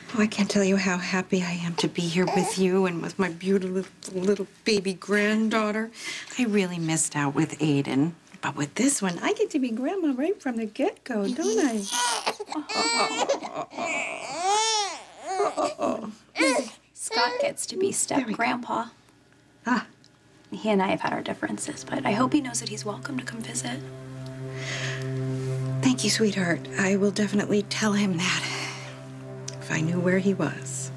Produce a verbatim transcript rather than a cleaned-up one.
Oh, I can't tell you how happy I am to be here with you and with my beautiful little baby granddaughter. I really missed out with Aiden. But with this one, I get to be grandma right from the get-go, don't I? Oh. Scott gets to be step-grandpa. Ah. He and I have had our differences, but I hope he knows that he's welcome to come visit. Thank you, sweetheart. I will definitely tell him that if I knew where he was.